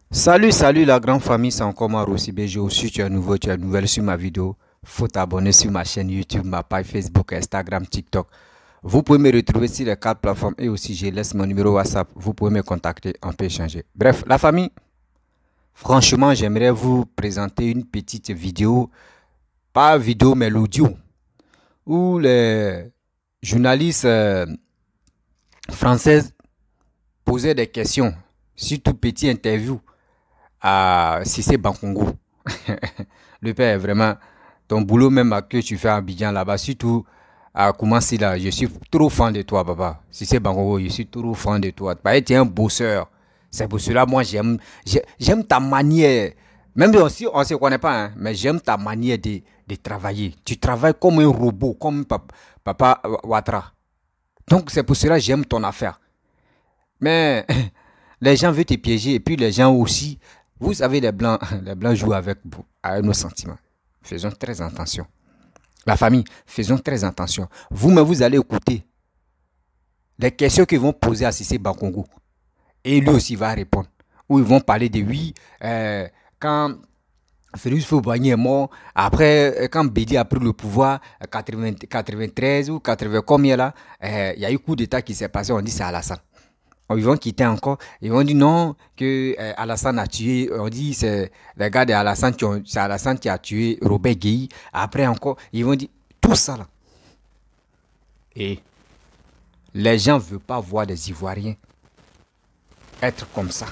Salut la grande famille, c'est encore moi Rossi BG. Aussi, tu es nouveau, tu es nouvelle sur ma vidéo. Faut t'abonner sur ma chaîne YouTube, ma page Facebook, Instagram, TikTok. Vous pouvez me retrouver sur les 4 plateformes et aussi je laisse mon numéro WhatsApp. Vous pouvez me contacter, on peut échanger. Bref, la famille, franchement, j'aimerais vous présenter une petite vidéo, pas vidéo mais l'audio, où les journalistes françaises posaient des questions, surtout petit interview à Cissé Bankongo. Le père, vraiment, ton boulot même que tu fais à Abidjan là-bas, surtout à Koumassi là, je suis trop fan de toi, papa. Cissé Bankongo, je suis trop fan de toi. Tu es un bosseur. C'est pour cela, moi, j'aime ta manière. Même si on ne se connaît pas, hein, mais j'aime ta manière de travailler. Tu travailles comme un robot, comme papa Ouattara. Donc, c'est pour cela que j'aime ton affaire. Mais les gens veulent te piéger et puis les gens aussi, vous savez, les blancs jouent avec nos sentiments. Faisons très attention. La famille, faisons très attention. Vous-même, vous allez écouter les questions qu'ils vont poser à Cissé Bankongo. Et lui aussi va répondre. Ou ils vont parler de oui, quand Félix Faubagny est mort, après, quand Bédi a pris le pouvoir, 93 ou 80 combien là, il y a eu coup d'état qui s'est passé, on dit c'est Alassane. Ils vont quitter encore, ils vont dire non, que Alassane a tué, on dit c'est les gars de Alassane, c'est Alassane qui a tué Robert Gueye. Après encore, ils vont dire tout ça là. Et les gens ne veulent pas voir des Ivoiriens être comme ça.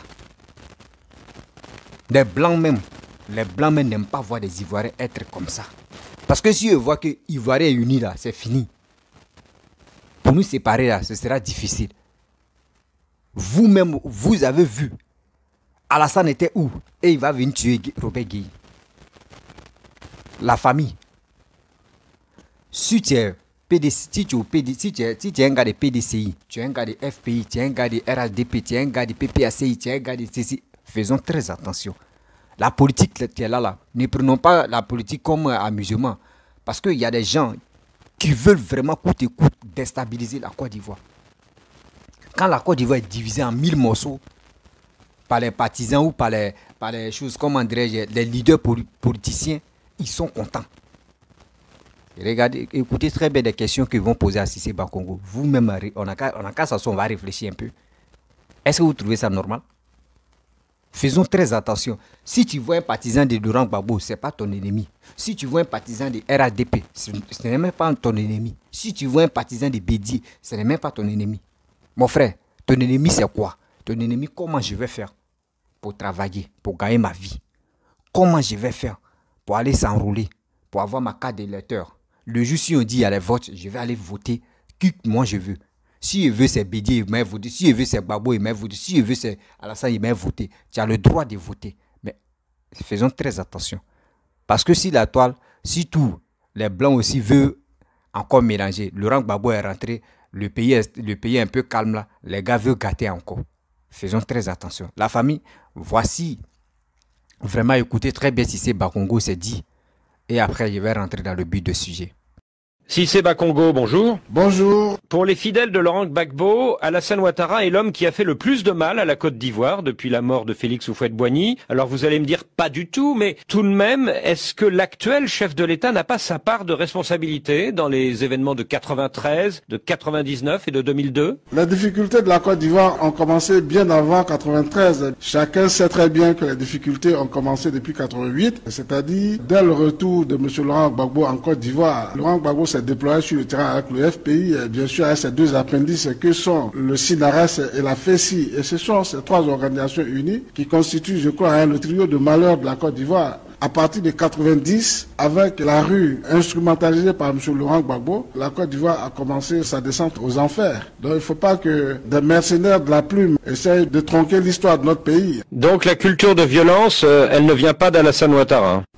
Les Blancs même n'aiment pas voir des Ivoiriens être comme ça. Parce que si ils voient que Ivoiriens est unis là, c'est fini. Pour nous séparer là, ce sera difficile. Vous-même, vous avez vu Alassane était où? Et il va venir tuer Robert Gueye. La famille. Si tu es PDC, si tu es un gars de PDCI, tu es un gars de FPI, tu es un gars de RHDP, tu es un gars de PPACI, tu es un gars de CC, faisons très attention. La politique qui est là, ne prenons pas la politique comme amusement. Parce qu'il y a des gens qui veulent vraiment coûte et coûte déstabiliser la Côte d'Ivoire. Quand la Côte d'Ivoire est divisée en 1000 morceaux par les partisans ou par les choses, comment dirais-je, les leaders politiciens, ils sont contents. Regardez, écoutez très bien les questions qu'ils vont poser à Cissé Bankongo. Vous-même, on a qu'à s'asseoir, on va réfléchir un peu. Est-ce que vous trouvez ça normal? Faisons très attention. Si tu vois un partisan de Laurent Gbagbo, ce n'est pas ton ennemi. Si tu vois un partisan de RADP, ce n'est même pas ton ennemi. Si tu vois un partisan de Bédi, ce n'est même pas ton ennemi. Mon frère, ton ennemi c'est quoi? Ton ennemi, comment je vais faire pour travailler, pour gagner ma vie? Comment je vais faire pour aller s'enrouler, pour avoir ma carte d'électeur? Le jour si on dit il y a les votes, je vais aller voter qui moi je veux. Si je veux c'est Bédier, il m'a voté. Si je veux c'est Gbagbo, il m'a voté. Si je veux c'est Alassane, il m'a voté. Tu as le droit de voter. Mais faisons très attention. Parce que si la toile, si tous les blancs aussi veulent encore mélanger, Laurent Gbagbo est rentré, le pays est un peu calme là, les gars veulent gâter encore. Faisons très attention. La famille, voici, vraiment écoutez très bien si c'est Bankongo c'est dit. Et après, je vais rentrer dans le but du sujet. Cissé Bankongo, bonjour. Bonjour. Pour les fidèles de Laurent Gbagbo, Alassane Ouattara est l'homme qui a fait le plus de mal à la Côte d'Ivoire depuis la mort de Félix Houphouët-Boigny. Alors vous allez me dire pas du tout, mais tout de même, est-ce que l'actuel chef de l'État n'a pas sa part de responsabilité dans les événements de 93, de 99 et de 2002? Les difficultés de la Côte d'Ivoire ont commencé bien avant 93. Chacun sait très bien que les difficultés ont commencé depuis 88, c'est-à-dire dès le retour de M. Laurent Gbagbo en Côte d'Ivoire. Laurent Gbagbo s'est déployé sur le terrain avec le FPI, bien sûr avec ses deux appendices que sont le SINARES et la FECI. Et ce sont ces trois organisations unies qui constituent, je crois, le trio de malheur de la Côte d'Ivoire. À partir de 90, avec la rue instrumentalisée par M. Laurent Gbagbo, la Côte d'Ivoire a commencé sa descente aux enfers. Donc il ne faut pas que des mercenaires de la plume essayent de tronquer l'histoire de notre pays. Donc la culture de violence, elle ne vient pas d'Alassane Ouattara.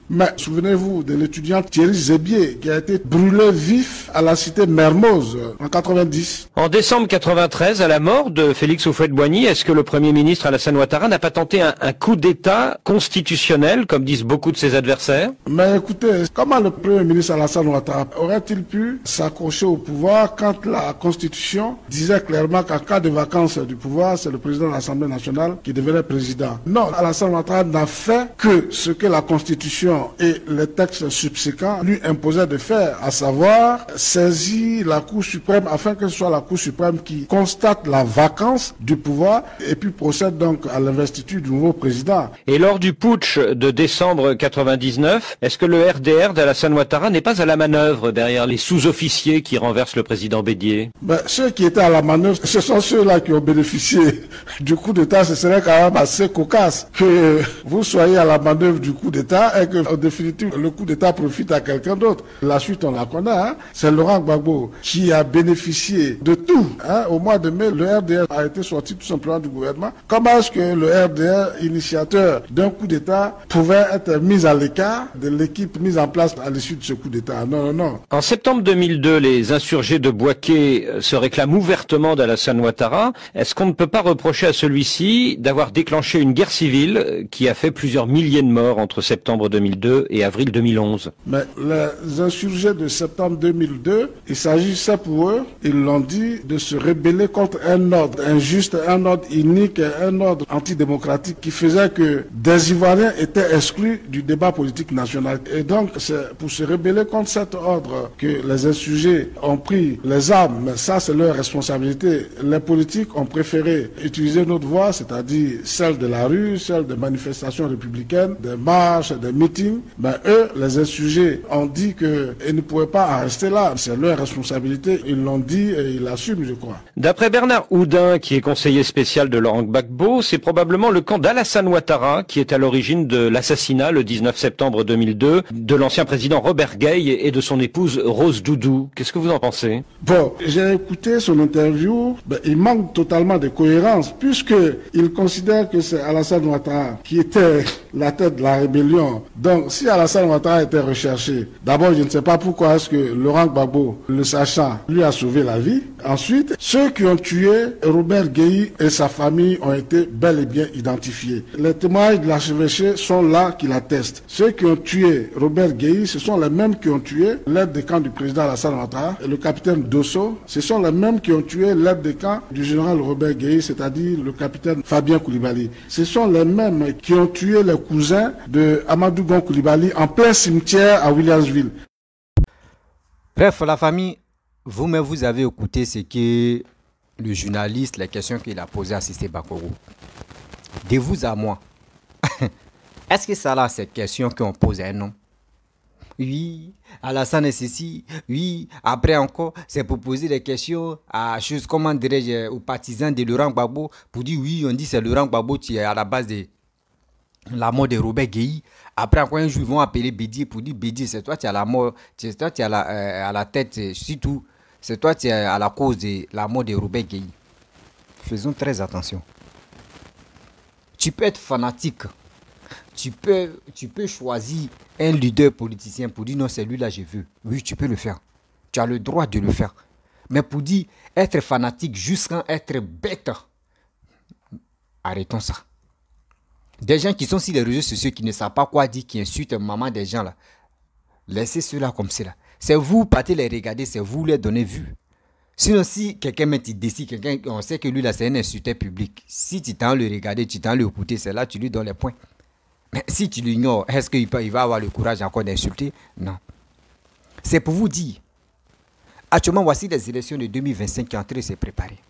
Mais souvenez-vous de l'étudiant Thierry Zébier qui a été brûlé vif à la cité Mermoz en 90. En décembre 93, à la mort de Félix Houphouët-Boigny, est-ce que le Premier ministre Alassane Ouattara n'a pas tenté un coup d'État constitutionnel, comme disent beaucoup de ses adversaires? Mais écoutez, comment le Premier ministre Alassane Ouattara aurait-il pu s'accrocher au pouvoir quand la Constitution disait clairement qu'en cas de vacance du pouvoir, c'est le président de l'Assemblée nationale qui devenait président? Non, Alassane Ouattara n'a fait que ce que la Constitution et les textes subséquents lui imposaient de faire, à savoir saisir la Cour suprême afin que ce soit la Cour suprême qui constate la vacance du pouvoir et puis procède donc à l'investiture du nouveau président. Et lors du putsch de décembre 99, est-ce que le RDR d'Alassane Ouattara n'est pas à la manœuvre derrière les sous-officiers qui renversent le président Bédier? Ceux qui étaient à la manœuvre, ce sont ceux-là qui ont bénéficié du coup d'État. Ce serait quand même assez cocasse que vous soyez à la manœuvre du coup d'État et que en définitive, le coup d'État profite à quelqu'un d'autre. La suite, on la connaît. C'est Laurent Gbagbo qui a bénéficié de tout. Au mois de mai, le RDR a été sorti tout simplement du gouvernement. Comment est-ce que le RDR, initiateur d'un coup d'État, pouvait être mis à l'écart de l'équipe mise en place à l'issue de ce coup d'État? Non, non, non. En septembre 2002, les insurgés de Bouaké se réclament ouvertement d'Alassane Ouattara. Est-ce qu'on ne peut pas reprocher à celui-ci d'avoir déclenché une guerre civile qui a fait plusieurs milliers de morts entre septembre 2002 et avril 2011? Mais les insurgés de septembre 2002, il s'agissait pour eux, ils l'ont dit, de se rebeller contre un ordre injuste, un ordre inique, un ordre antidémocratique qui faisait que des Ivoiriens étaient exclus du débat politique national. Et donc, c'est pour se rebeller contre cet ordre que les insurgés ont pris les armes. Mais ça, c'est leur responsabilité. Les politiques ont préféré utiliser notre voie, c'est-à-dire celle de la rue, celle des manifestations républicaines, des marches, des meetings. Ben, eux, les insurgés, ont dit qu'ils ne pouvaient pas en rester là. C'est leur responsabilité. Ils l'ont dit et ils l'assument, je crois. D'après Bernard Houdin, qui est conseiller spécial de Laurent Gbagbo, c'est probablement le camp d'Alassane Ouattara qui est à l'origine de l'assassinat le 19 septembre 2002 de l'ancien président Robert Gueï et de son épouse Rose Doudou. Qu'est-ce que vous en pensez? Bon, j'ai écouté son interview. Ben, il manque totalement de cohérence puisqu'il considère que c'est Alassane Ouattara qui était la tête de la rébellion. Donc, si Alassane Ouattara était recherché, d'abord, je ne sais pas pourquoi est-ce que Laurent Gbagbo, le sachant, lui a sauvé la vie. Ensuite, ceux qui ont tué Robert Gueï et sa famille ont été bel et bien identifiés. Les témoignages de l'archevêché sont là qui l'attestent. Ceux qui ont tué Robert Gueï, ce sont les mêmes qui ont tué l'aide de camp du président Alassane Ouattara et le capitaine Dosso. Ce sont les mêmes qui ont tué l'aide de camp du général Robert Gueï, c'est-à-dire le capitaine Fabien Koulibaly. Ce sont les mêmes qui ont tué les cousins de Amadou Gon Koulibaly en plein cimetière à Williamsville. Bref, la famille, vous-même, vous avez écouté ce que le journaliste, les questions qu'il a posées à Cissé Bakoro. De vous à moi, est-ce que ça là, ces questions qu'on pose à un homme? Oui, Alassane est ceci. Oui, après encore, c'est pour poser des questions à choses, comment dirais-je, aux partisans de Laurent Gbagbo, pour dire oui, on dit c'est Laurent Gbagbo qui est à la base de la mort de Robert Gueï. Après encore un jour, ils vont appeler Bédier pour dire Bédier, c'est toi qui as la mort, c'est toi qui as à la tête, surtout, c'est toi qui es à la cause de la mort de Robert Gueï. Faisons très attention. Tu peux être fanatique. Tu peux choisir un leader politicien pour dire non, c'est lui-là, je veux. Oui, tu peux le faire. Tu as le droit de le faire. Mais pour dire être fanatique jusqu'à être bête, arrêtons ça. Des gens qui sont sur les réseaux sociaux qui ne savent pas quoi dire, qui insultent maman des gens là, laissez ceux-là comme cela. C'est vous, partez les regarder, c'est vous les donner vue. Sinon, si quelqu'un met décide, quelqu'un, on sait que lui là, c'est un insulteur public. Si tu t'en le regarder, tu t'en le écouter, c'est là tu lui donnes les points. Mais si tu l'ignores, est-ce qu'il va avoir le courage encore d'insulter? Non. C'est pour vous dire. Actuellement, voici les élections de 2025 qui sont en train de se préparer.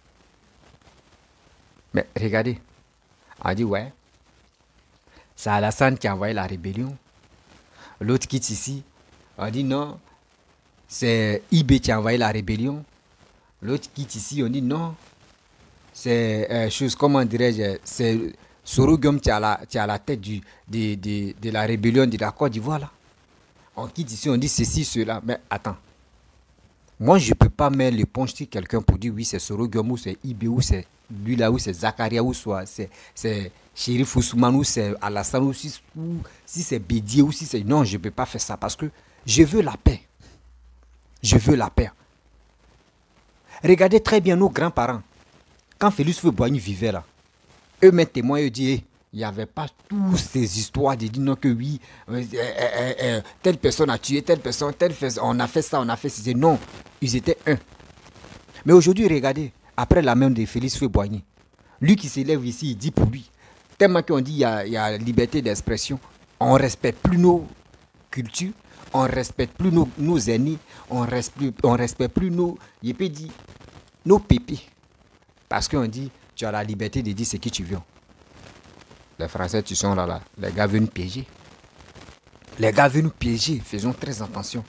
Mais regardez. On dit ouais. C'est Alassane qui a envoyé la rébellion. L'autre quitte ici. On dit non. C'est Ibé qui a envoyé la rébellion. L'autre quitte ici. On dit non. C'est chose, comment dirais-je, c'est Sorogum qui a la tête de la rébellion de la Côte d'Ivoire là. On quitte ici, on dit ceci, cela. Mais attends. Moi, je ne peux pas mettre l'éponge sur quelqu'un pour dire oui, c'est Sorogum ou c'est Ibe ou c'est lui là ou c'est Zakaria ou soit c'est Chérif Ousmane ou c'est Alassane ou si c'est Bédier ou si c'est... Non, je ne peux pas faire ça parce que je veux la paix. Je veux la paix. Regardez très bien nos grands-parents. Quand Félix Houphouët-Boigny vivait là, eux-mêmes témoins, eux disent, il n'y avait pas toutes ces histoires de dire non que oui, telle personne a tué, telle personne, on a fait ça, on a fait ça. Non, ils étaient un. Mais aujourd'hui, regardez, après la même de Félix Houphouët-Boigny, lui qui s'élève ici, il dit pour lui, tellement qu'on dit il y a liberté d'expression, on ne respecte plus nos cultures, on ne respecte plus nos aînés, on ne respecte plus il peut dire, nos pépés. Parce qu'on dit, tu as la liberté de dire ce que tu veux. Les Français, tu sont là, les gars veulent nous piéger. Les gars veulent nous piéger, faisons très attention.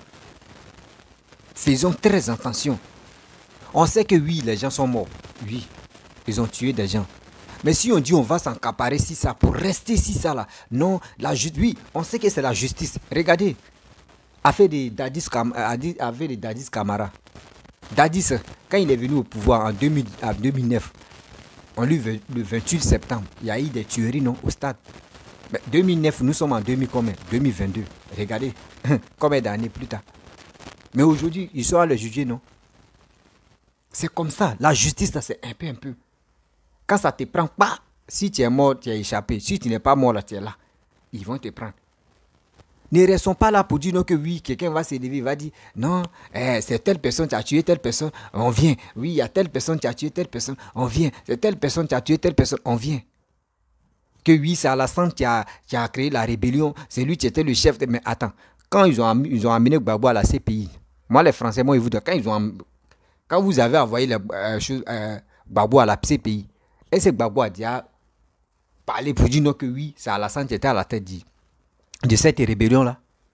Faisons très attention. On sait que oui, les gens sont morts. Oui, ils ont tué des gens. Mais si on dit on va s'encaparer si ça pour rester si ça là, non, oui, on sait que c'est la justice. Regardez, affaire de Dadis Camara. Dadis, quand il est venu au pouvoir en 2009, on lui le 28 septembre, il y a eu des tueries non, au stade. Mais 2009, nous sommes en 2022. Regardez, combien d'années plus tard. Mais aujourd'hui, ils sont à le juger, non? C'est comme ça. La justice, c'est un peu. Quand ça te prend pas, si tu es mort, tu as échappé. Si tu n'es pas mort, là, tu es là. Ils vont te prendre. Ne restons pas là pour dire non que oui, quelqu'un va s'élever, il va dire non, c'est telle personne qui a tué telle personne, on vient. Oui, il y a telle personne qui a tué telle personne, on vient. C'est telle personne qui a tué telle personne, on vient. Que oui, c'est Alassane qui a créé la rébellion, c'est lui qui était le chef. Mais attends, quand ils ont amené Gbagbo à la CPI, moi les Français, moi ils vous disent, quand vous avez envoyé Gbagbo à la CPI, et c'est Gbagbo a dit parler pour dire non que oui, c'est Alassane qui était à la tête de cette rébellion-là.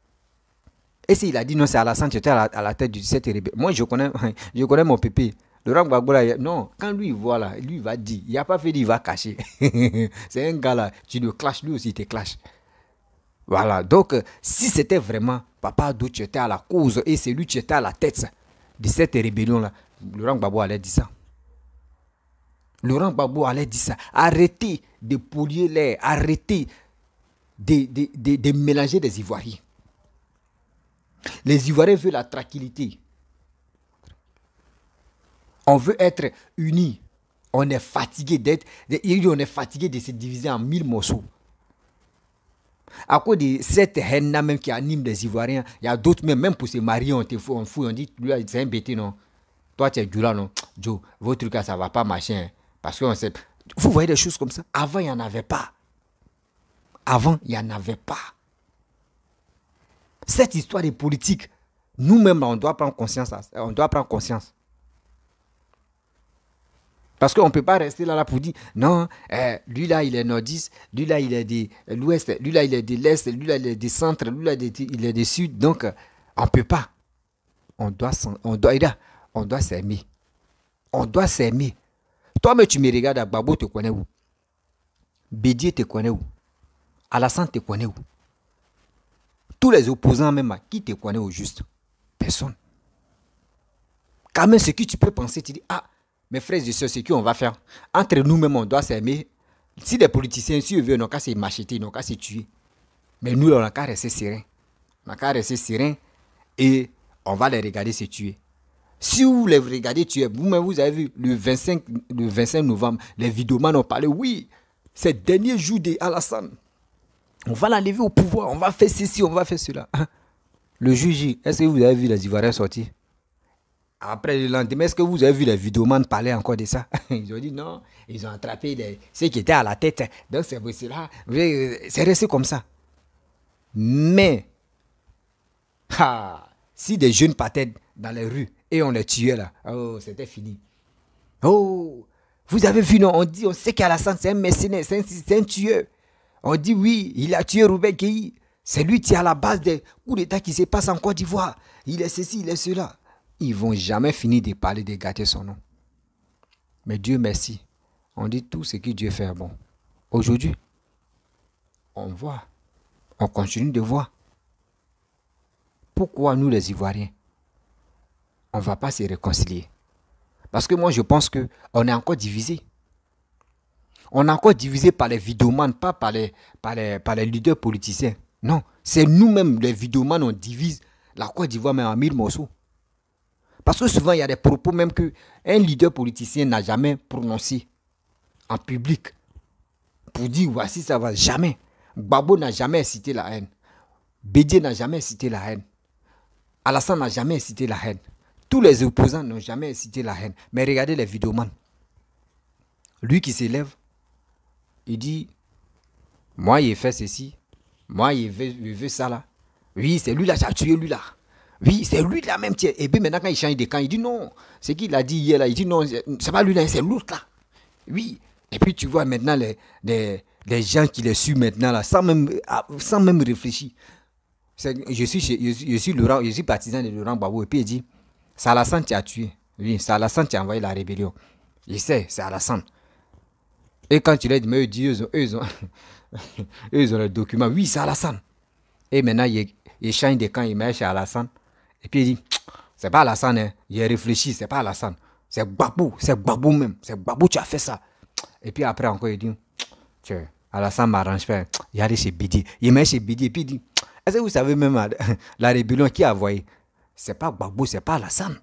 Et s'il a dit non, c'est Alassane qui était à la tête de cette rébellion. Moi, je connais mon pépé. Laurent Gbagbo, là, non, quand lui, il voit là, lui, il va dire, il n'a pas fait, il va cacher. C'est un gars là, tu le clashes, lui aussi, il te clash. Voilà, donc, si c'était vraiment Papa Addo qui était à la cause et c'est lui qui était à la tête de cette rébellion-là, Laurent Gbagbo allait dire ça. Laurent Gbagbo allait dire ça. Arrêtez de polluer l'air, arrêtez de mélanger des Ivoiriens. Les Ivoiriens veulent la tranquillité. On veut être unis. On est fatigué de se diviser en 1000 morceaux. À cause de cette haine-là même qui anime les Ivoiriens, il y a d'autres même pour se marier, on fouille, on dit, c'est un bêtise, non? Toi, tu es du là, non? Joe, votre truc là, ça va pas marcher. Hein? Parce qu'on sait. Vous voyez des choses comme ça? Avant, il n'y en avait pas. Avant, il n'y en avait pas. Cette histoire de politique, nous-mêmes, on doit prendre conscience. On doit prendre conscience. Parce qu'on ne peut pas rester là pour dire, non, lui là, il est nordiste, lui là, il est de l'ouest, lui là, il est de l'est, lui là, il est du centre, lui là, il est du sud. Donc, on ne peut pas. On doit s'aimer. On doit s'aimer. Toi, mais tu me regardes, Gbagbo te connais où? Bédier te connais où? Alassane te connaît où? Tous les opposants même, qui te connaît au juste? Personne. Quand même, ce que tu peux penser, tu dis, mes frères et sœurs, c'est qu'on va faire. Entre nous-mêmes, on doit s'aimer. Si les politiciens, si eux veulent, ils n'ont qu'à se macheter, ils n'ont qu'à se tuer. Mais nous, on n'a qu'à rester serein. On n'a qu'à rester serein et on va les regarder se tuer. Si vous les regardez tuer, vous-même, vous avez vu le 25 novembre, les vidéomans ont parlé, oui, c'est le dernier jour d'Alassane. On va l'enlever au pouvoir, on va faire ceci, on va faire cela. Le juge, est-ce que vous avez vu les Ivoiriens sortir? Après le lendemain, est-ce que vous avez vu les vidéomans parler encore de ça? Ils ont dit non, ils ont attrapé ceux qui étaient à la tête. Donc c'est pour cela, c'est resté comme ça. Mais, si des jeunes partaient dans les rues et on les tuait là, oh, c'était fini. Oh, vous avez vu, non, on sait qu'Alassane c'est un mercenaire, c'est un tueur. On dit oui, il a tué Roubaix Gueye. C'est lui qui est à la base des coups d'État qui se passent en Côte d'Ivoire. Il est ceci, il est cela. Ils ne vont jamais finir de parler, de gâter son nom. Mais Dieu merci. On dit tout ce que Dieu fait bon. Aujourd'hui, on voit. On continue de voir. Pourquoi nous les Ivoiriens, on ne va pas se réconcilier. Parce que moi, je pense qu'on est encore divisé. On est encore divisé par les vidéomans, pas par les leaders politiciens. Non, c'est nous-mêmes, les vidéomans, on divise la Côte d'Ivoire même en 1000 morceaux. Parce que souvent, il y a des propos même qu'un leader politicien n'a jamais prononcé en public pour dire voici ça va. Jamais. Gbagbo n'a jamais incité la haine. Bédié n'a jamais incité la haine. Alassane n'a jamais incité la haine. Tous les opposants n'ont jamais incité la haine. Mais regardez les vidéomans. Lui qui s'élève, il dit moi, il fait ceci. Moi, il veut ça là. Oui, c'est lui là qui a tué lui là. Oui, c'est lui là même. Et puis maintenant, quand il change de camp, il dit non. C'est qu'il a dit hier là. Il dit non, c'est pas lui là, c'est l'autre là. Oui. Et puis tu vois maintenant les gens qui les suivent maintenant là, sans même réfléchir. Je suis partisan de Laurent Gbagbo. Et puis il dit c'est Alassane qui a tué. Oui, c'est Alassane qui a envoyé la rébellion. Il sait, c'est Alassane. Et quand tu leur dis, mais eux, ils ont les documents. Oui, c'est Alassane. Et maintenant, il change de camp, il met chez Alassane. Et puis il dit, c'est pas Alassane, hein. Il réfléchit, c'est pas Alassane. C'est Gbagbo même. C'est Gbagbo qui a fait ça. Et puis après encore, il dit, tiens, Alassane m'arrange pas. Il allait chez Bidi. Il met chez Bidi. Et puis il dit, est-ce que vous savez même la rébellion qui a envoyé? C'est pas Gbagbo, c'est pas Alassane.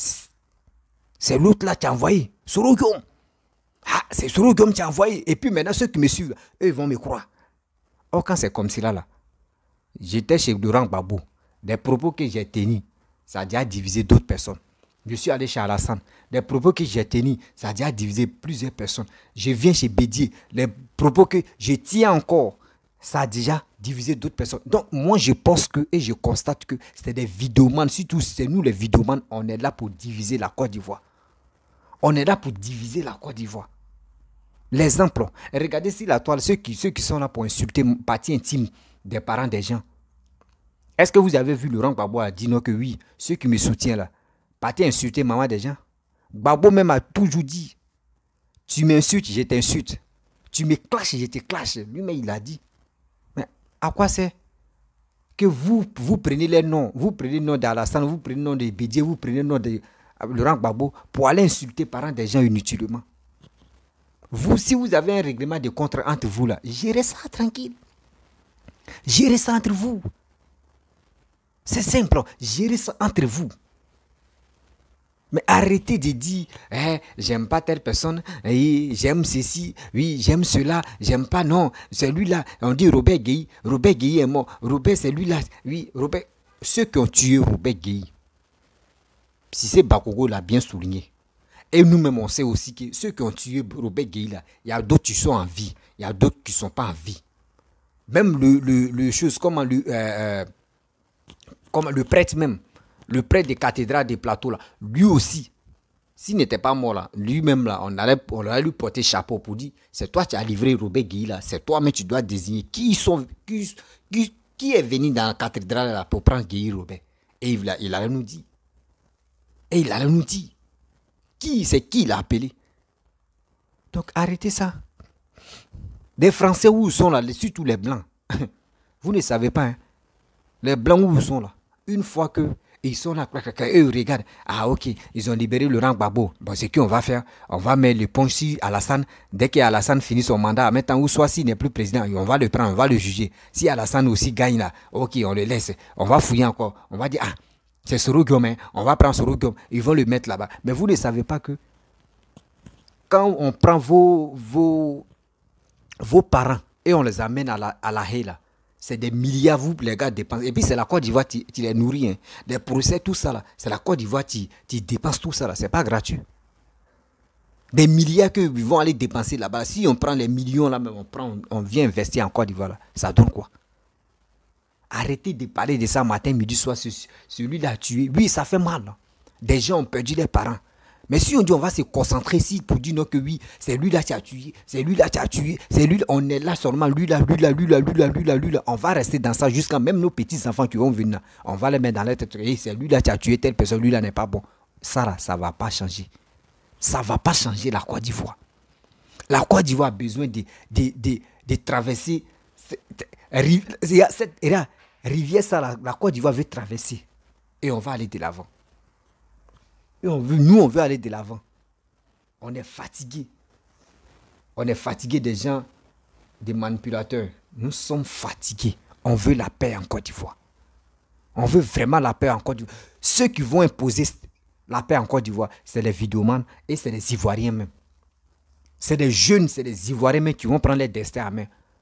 C'est l'autre là qui a envoyé. Soro Guillaume. Ah, c'est Soro Guillaume qui a envoyé. Et puis maintenant, ceux qui me suivent, eux, ils vont me croire. Or, quand c'est comme cela là, j'étais chez Laurent Gbagbo. Des propos que j'ai tenus, ça a déjà divisé d'autres personnes. Je suis allé chez Alassane. Des propos que j'ai tenus, ça a déjà divisé plusieurs personnes. Je viens chez Bédié. Les propos que je tiens encore, ça a déjà divisé d'autres personnes. Donc, moi, je pense que, et je constate que c'est des vidéomans. Surtout, c'est nous les vidéomans, on est là pour diviser la Côte d'Ivoire. On est là pour diviser la Côte d'Ivoire. Les emplois. Regardez sur la toile, ceux qui sont là pour insulter partie intime des parents des gens. Est-ce que vous avez vu Laurent Gbagbo a dit non que oui, ceux qui me soutiennent là, partie insulter maman des gens. Gbagbo même a toujours dit, tu m'insultes, je t'insulte. Tu me clashes, je te clash. Lui-même il a dit. Mais à quoi c'est que vous prenez les noms, vous prenez le nom d'Alassane, vous prenez le nom de Bédié, vous prenez le nom de Laurent Gbagbo pour aller insulter les parents des gens inutilement. Vous, si vous avez un règlement de compte entre vous là, gérez ça tranquille. Gérez ça entre vous. C'est simple, gérez ça entre vous. Mais arrêtez de dire, j'aime pas telle personne, j'aime ceci, oui, j'aime cela, j'aime pas, non, c'est lui-là. On dit Robert Gueye est mort. Robert, c'est lui-là, oui, Robert. Ceux qui ont tué Robert Gueye, si c'est Bakoko l'a bien souligné. Et nous-mêmes, on sait aussi que ceux qui ont tué Robert Gueye, là, il y a d'autres qui sont en vie, il y a d'autres qui ne sont pas en vie. Même le chose, comme le prêtre même, le prêtre des cathédrales des plateaux, là, lui aussi, s'il n'était pas mort là, lui-même là, on allait lui porter chapeau pour dire, c'est toi qui as livré Robert Gueye là, c'est toi mais tu dois désigner qui est venu dans la cathédrale là pour prendre Gueye Robert. Et il allait nous dire. C'est qui l'a appelé. Donc arrêtez ça. Des Français où ils sont là, surtout les Blancs, vous ne savez pas, hein? Les Blancs où ils sont là, une fois que ils sont là, eux regardent, ah ok, ils ont libéré Laurent Gbagbo. Bon, c'est qu'on va faire, on va mettre le punch sur Alassane. Dès qu'Alassane finit son mandat, maintenant, ou soit s'il n'est plus président, on va le prendre, on va le juger. Si Alassane aussi gagne là, ok, on le laisse, on va fouiller encore, on va dire, ah, c'est Soro Guillaume, hein? On va prendre Soro Guillaume, ils vont le mettre là-bas. Mais vous ne savez pas que quand on prend vos parents et on les amène à la haie là, c'est des milliards, vous les gars dépensent. Et puis c'est la Côte d'Ivoire qui les nourrit. Hein. Les procès, tout ça là, c'est la Côte d'Ivoire qui dépense tout ça là, c'est pas gratuit. Des milliards que ils vont aller dépenser là-bas. Si on prend les millions là, même on vient investir en Côte d'Ivoire là, ça donne quoi? Arrêtez de parler de ça matin, midi, soir, celui-là a tué. Oui, ça fait mal. Là. Des gens ont perdu leurs parents. Mais si on dit on va se concentrer ici pour dire non que oui, c'est lui là qui a tué, c'est lui là qui a tué, c'est lui, on est là seulement, lui là. On va rester dans ça jusqu'à même nos petits-enfants qui vont venir. On va les mettre dans la tête, c'est lui là qui a tué telle personne, lui là n'est pas bon. Ça là, ça ne va pas changer. Ça ne va pas changer la Côte d'Ivoire. La Côte d'Ivoire a besoin de traverser cette rivière, ça, la Côte d'Ivoire veut traverser. Et on va aller de l'avant. Et nous, on veut aller de l'avant. On est fatigué. On est fatigué des gens, des manipulateurs. Nous sommes fatigués. On veut la paix en Côte d'Ivoire. On veut vraiment la paix en Côte d'Ivoire. Ceux qui vont imposer la paix en Côte d'Ivoire, c'est les vidéomans et c'est les Ivoiriens même. C'est des jeunes, c'est des Ivoiriens même qui vont prendre les destins à main.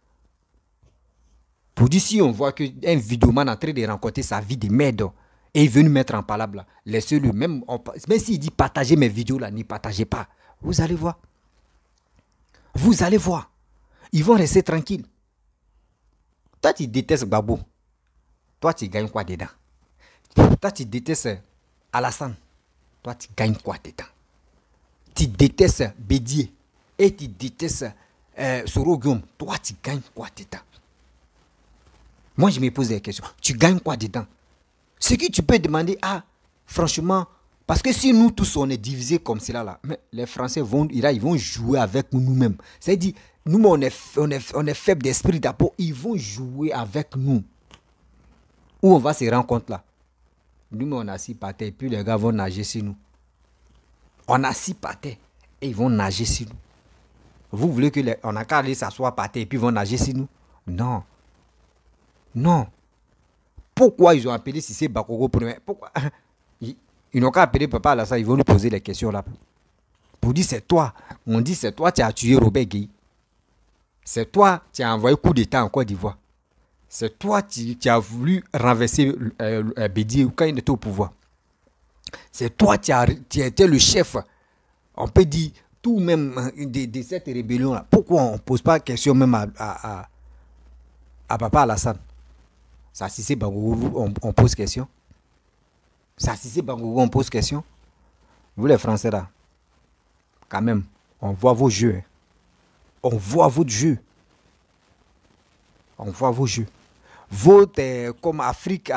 Pour dire, si on voit qu'un vidéoman est en train de rencontrer sa vie de merde et il veut nous mettre en palabre là, laissez-le. Même s'il dit partagez mes vidéos là, n'y partagez pas. Vous allez voir. Vous allez voir. Ils vont rester tranquilles. Toi, tu détestes Gbagbo. Toi, tu gagnes quoi dedans? Toi, tu détestes Alassane. Toi, tu gagnes quoi dedans? Tu détestes Bédier. Et tu détestes Soro Guillaume. Toi, tu gagnes quoi dedans? Moi, je me pose des questions. Tu gagnes quoi dedans? Ce que tu peux demander, franchement, parce que si nous tous on est divisés comme cela là, mais les Français ils vont jouer avec nous-mêmes. C'est-à-dire, nous on est faible d'esprit d'abord, ils vont jouer avec nous. Où on va se rendre compte là? Nous on a 6 par terre et puis les gars vont nager sur nous. On a 6 par terre et ils vont nager sur nous. Vous voulez on a qu'à aller s'asseoir par terre et puis ils vont nager sur nous? Non. Non. Pourquoi ils ont appelé Cissé Bakoko pour nous? Pourquoi? Ils n'ont qu'à appeler Papa Alassane, ils vont nous poser les questions là. Pour dire c'est toi. On dit c'est toi qui as tué Robert Gueye. C'est toi qui as envoyé coup d'État en Côte d'Ivoire. C'est toi qui as voulu renverser Bédier quand il était au pouvoir. C'est toi qui as été le chef, on peut dire, tout même de cette rébellion là. Pourquoi on ne pose pas question même à Papa Alassane? Ça, si c'est Bangourou, on pose question. Ça, si c'est Bangourou, on pose question. Vous les Français là, quand même, on voit vos jeux. On voit votre jeu. On voit vos jeux. Votre, comme Afrique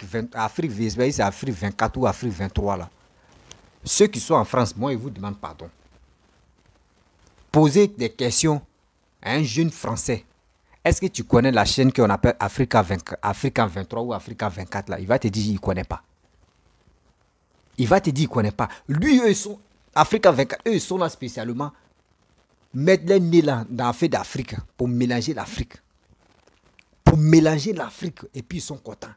24 ou Afrique 23 là. Ceux qui sont en France, moi, ils vous demandent pardon. Posez des questions à un jeune Français. Est-ce que tu connais la chaîne qu'on appelle Africa 23 ou Africa 24 là? Il va te dire qu'il ne connaît pas. Il va te dire qu'il ne connaît pas. Lui, eux, ils sont Africa 24, eux, ils sont là spécialement. Mettre les nez là dans la fête d'Afrique pour mélanger l'Afrique. Pour mélanger l'Afrique et puis ils sont contents.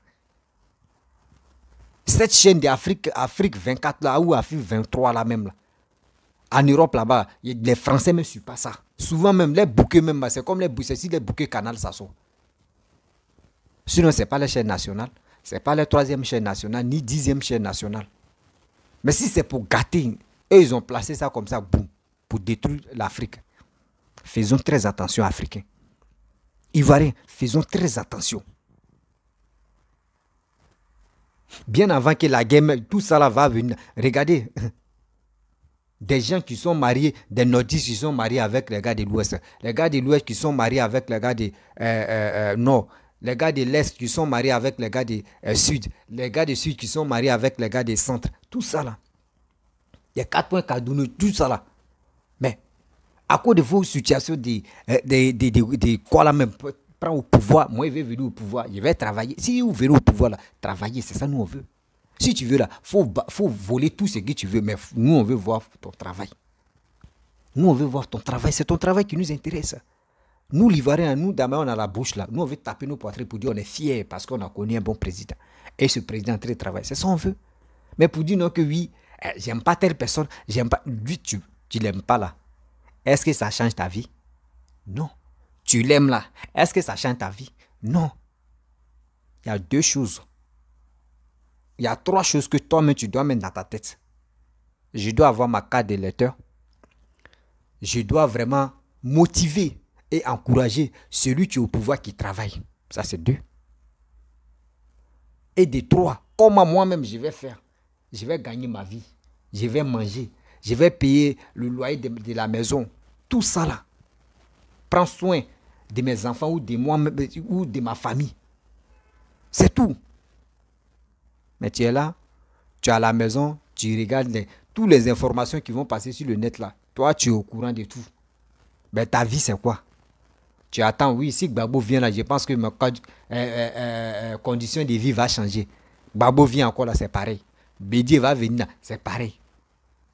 Cette chaîne d'Afrique, Afrique 24 là ou Afrique 23 là même là. En Europe là-bas, les Français ne suivent pas ça. Souvent même les bouquets même, c'est comme les bouquets, si les bouquets canal ça sort. Sinon c'est pas la chaîne nationale, c'est pas la 3e chaîne nationale, ni 10e chaîne nationale. Mais si c'est pour gâter, eux ils ont placé ça comme ça, boum, pour détruire l'Afrique. Faisons très attention Africains. Ivoiriens, faisons très attention. Bien avant que la guerre, tout ça là va venir. Regardez. Des gens qui sont mariés, des nordistes qui sont mariés avec les gars de l'Ouest, les gars de l'Ouest qui sont mariés avec les gars de Nord, les gars de l'Est qui sont mariés avec les gars de Sud, les gars de Sud qui sont mariés avec les gars de Centre, tout ça là. Il y a 4 points Kaduna, tout ça là. Mais à cause de vos situations de quoi là même, prend au pouvoir, moi je vais venir au pouvoir, je vais travailler. Si vous venez au pouvoir là, travailler, c'est ça nous on veut. Si tu veux là, faut voler tout ce que tu veux, mais nous on veut voir ton travail. Nous on veut voir ton travail, c'est ton travail qui nous intéresse. Nous l'Ivoirien, nous demain on a la bouche là, nous on veut taper nos poitrines pour dire on est fiers parce qu'on a connu un bon président. Et ce président très travaille, c'est ça on veut. Mais pour dire non que oui, j'aime pas telle personne, j'aime pas, lui tu l'aimes pas là. Est-ce que ça change ta vie? Non. Tu l'aimes là, est-ce que ça change ta vie? Non. Il y a 2 choses. Il y a 3 choses que toi-même tu dois mettre dans ta tête. Je dois avoir ma carte de lecteur. Je dois vraiment motiver et encourager celui qui est au pouvoir qui travaille. Ça, c'est 2. Et de 3, comment moi-même je vais faire? Je vais gagner ma vie. Je vais manger. Je vais payer le loyer de la maison. Tout ça là. Prends soin de mes enfants ou de moi ou de ma famille. C'est tout. Mais tu es là, tu es à la maison, tu regardes toutes les informations qui vont passer sur le net là. Toi, tu es au courant de tout. Mais ta vie, c'est quoi? Tu attends, oui, si Gbagbo vient là, je pense que ma condition de vie va changer. Gbagbo vient encore là, c'est pareil. Bédier va venir là, c'est pareil.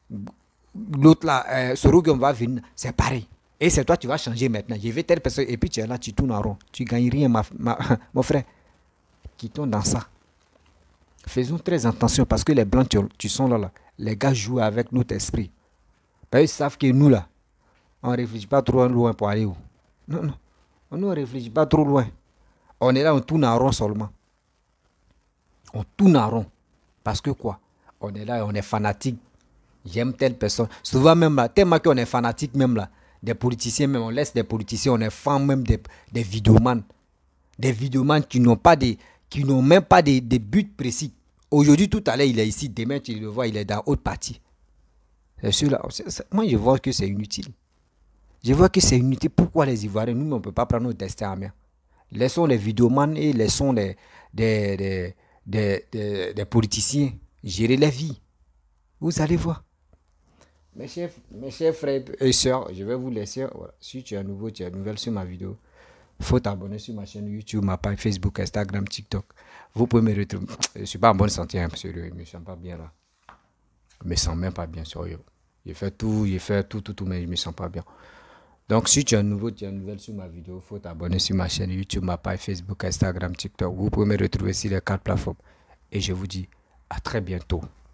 L'autre là, Sorogium va venir, c'est pareil. Et c'est toi, tu vas changer maintenant. Je vais telle personne, et puis tu es là, tu tournes en rond. Tu ne gagnes rien, mon frère. Quittons dans ça. Faisons très attention parce que les blancs, tu sont là, les gars jouent avec notre esprit. Ben, ils savent que nous là, on ne réfléchit pas trop loin pour aller où. Non, non. On ne réfléchit pas trop loin. On est là, on tourne en rond seulement. On tourne en rond. Parce que quoi? On est là, on est fanatique. J'aime telle personne. Souvent même là, tellement qu'on est fanatique même là. Des politiciens même, on laisse des politiciens, on est fan même des vidéomans. Des vidéomans qui n'ont même pas des buts précis. Aujourd'hui, tout à l'heure, il est ici. Demain, tu le vois, il est dans autre partie. C'est sûr là. Moi, je vois que c'est inutile. Je vois que c'est inutile. Pourquoi les Ivoiriens, nous, on ne peut pas prendre notre destin en main? Laissons les vidéomans et laissons des politiciens gérer la vie. Vous allez voir. Mes chers frères et sœurs, je vais vous laisser. Voilà. Si tu es nouveau, tu es nouvelle sur ma vidéo, il faut t'abonner sur ma chaîne YouTube, ma page Facebook, Instagram, TikTok. Vous pouvez me retrouver. Je ne suis pas en bonne santé, hein, sérieux. Je ne me sens pas bien là. Je ne me sens même pas bien, sérieux. J'ai fait tout, mais je ne me sens pas bien. Donc, si tu es nouveau, tu es nouvelle sur ma vidéo, il faut t'abonner sur ma chaîne YouTube, ma page Facebook, Instagram, TikTok. Vous pouvez me retrouver sur les 4 plateformes. Et je vous dis à très bientôt.